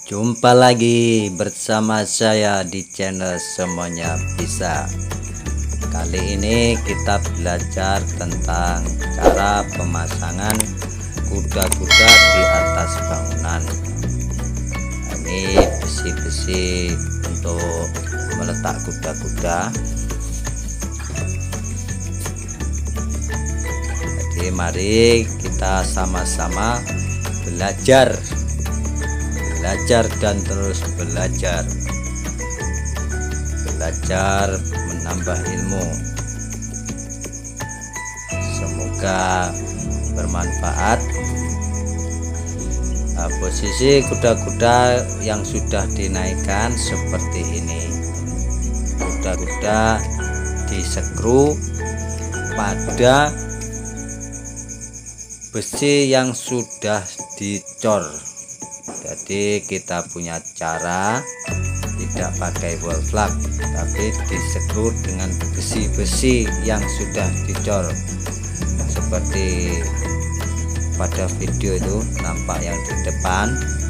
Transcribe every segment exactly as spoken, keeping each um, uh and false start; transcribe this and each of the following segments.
Jumpa lagi bersama saya di channel Semuanya Bisa. Kali ini kita belajar tentang cara pemasangan kuda-kuda di atas bangunan. Ini besi-besi untuk meletak kuda-kuda. Jadi mari kita sama-sama belajar belajar dan terus belajar belajar menambah ilmu. Semoga bermanfaat. Nah, posisi kuda-kuda yang sudah dinaikkan seperti ini. Kuda-kuda disekru pada besi yang sudah dicor. Jadi kita punya cara tidak pakai wall plug, tapi disekru dengan besi-besi yang sudah dicor seperti pada video itu nampak yang di depan.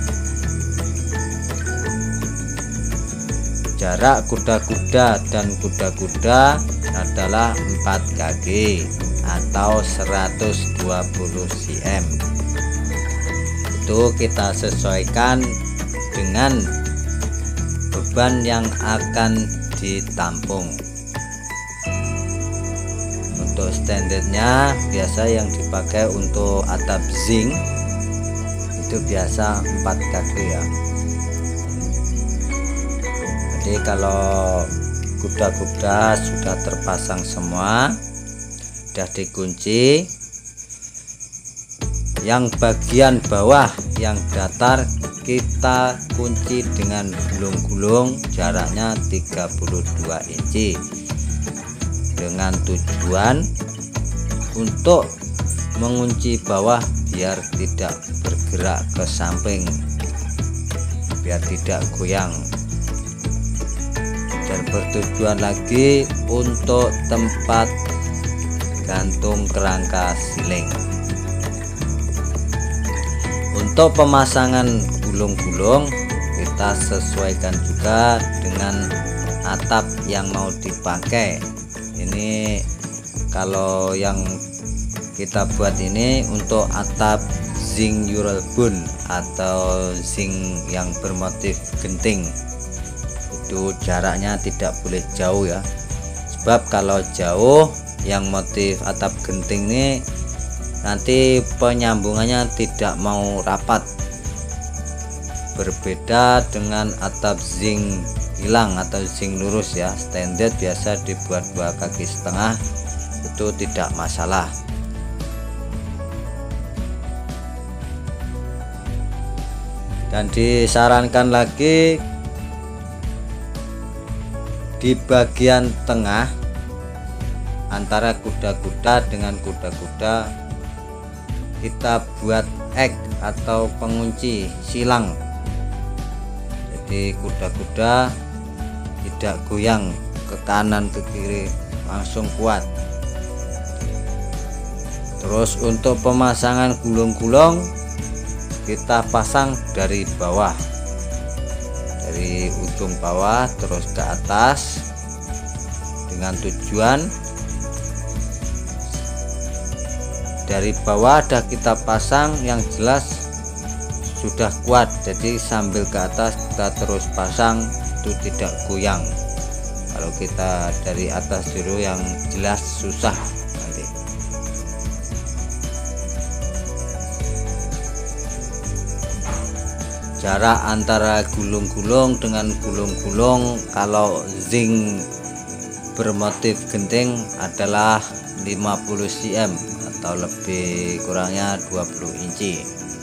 Jarak kuda-kuda dan kuda-kuda adalah empat kaki atau seratus dua puluh cm. Itu kita sesuaikan dengan beban yang akan ditampung. Untuk standarnya biasa yang dipakai untuk atap zinc itu biasa empat kaki ya. Jadi kalau kuda-kuda sudah terpasang semua, sudah dikunci, yang bagian bawah yang datar kita kunci dengan gulung-gulung jaraknya tiga puluh dua inci dengan tujuan untuk mengunci bawah biar tidak bergerak ke samping, biar tidak goyang, dan bertujuan lagi untuk tempat gantung kerangka siling. Untuk pemasangan gulung-gulung kita sesuaikan juga dengan atap yang mau dipakai. Ini kalau yang kita buat ini untuk atap zinc Eurobond atau zinc yang bermotif genting. Itu jaraknya tidak boleh jauh ya, sebab kalau jauh yang motif atap genting ini nanti penyambungannya tidak mau rapat. Berbeda dengan atap zinc hilang atau zinc lurus ya, standar biasa dibuat dua kaki setengah, itu tidak masalah. Dan disarankan lagi di bagian tengah antara kuda-kuda dengan kuda-kuda kita buat X atau pengunci silang. Jadi kuda-kuda tidak goyang ke kanan ke kiri, langsung kuat. Terus untuk pemasangan gulung-gulung kita pasang dari bawah, dari ujung bawah terus ke atas dengan tujuan dari bawah dah kita pasang yang jelas sudah kuat, jadi sambil ke atas kita terus pasang itu tidak goyang. Kalau kita dari atas dulu yang jelas susah nanti. Jarak antara gulung-gulung dengan gulung-gulung kalau zinc bermotif genting adalah lima puluh cm atau lebih kurangnya dua puluh inci.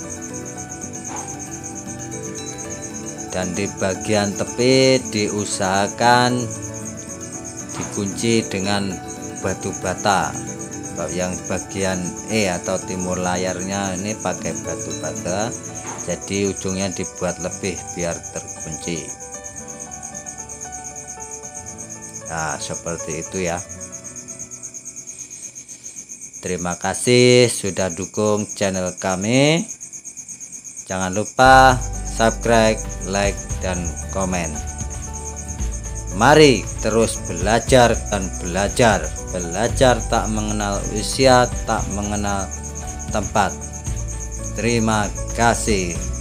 Dan di bagian tepi diusahakan dikunci dengan batu bata. Yang bagian E atau timur layarnya ini pakai batu bata, jadi ujungnya dibuat lebih biar terkunci. Nah seperti itu ya. Terima kasih sudah dukung channel kami. Jangan lupa subscribe, like, dan komen. Mari terus belajar dan belajar. Belajar tak mengenal usia, tak mengenal tempat. Terima kasih.